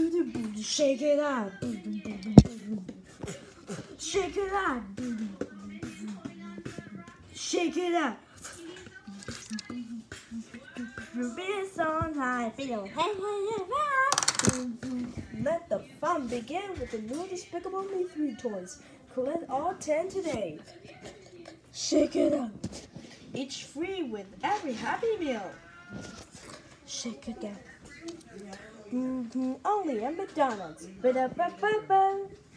Shake it out. Shake it out. Shake it out. It's on high. Feel Let the fun begin with the new Despicable Me 3 toys. Collect all 10 today. Shake it up. Each free with every Happy Meal. Shake it down. Only at McDonald's. Ba-da-ba-ba-ba.